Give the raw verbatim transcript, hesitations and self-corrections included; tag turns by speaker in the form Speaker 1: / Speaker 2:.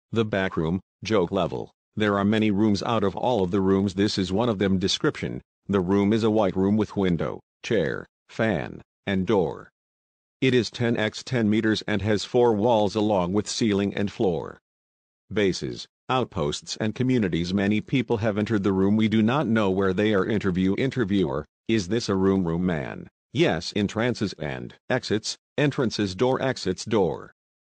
Speaker 1: The backroom, joke level. There are many rooms. Out of all of the rooms, this is one of them. Description: the room is a white room with window, chair, fan, and door. It is ten by ten meters and has four walls along with ceiling and floor. Bases, outposts and communities. Many people have entered the room. We do not know where they are. Interview Interviewer: is this a room? Room man: yes. Entrances and exits: entrances, door, exits, door.